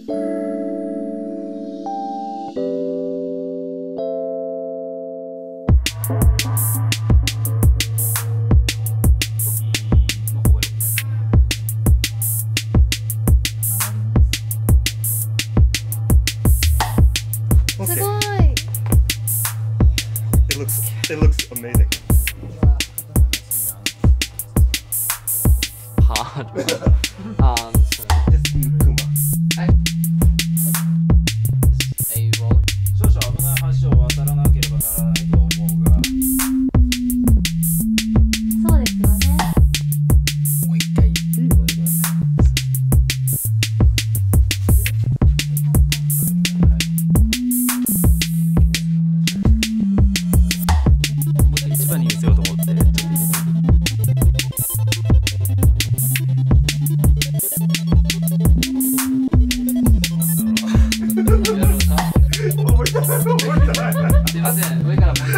すごい。 It looks amazing. Hard. This is Kuma. Are you rolling? 少々危ない橋を渡らなければならないと思うが。 そうですよね。 もう一回。 一番に見せようと思って。すいません、上からもう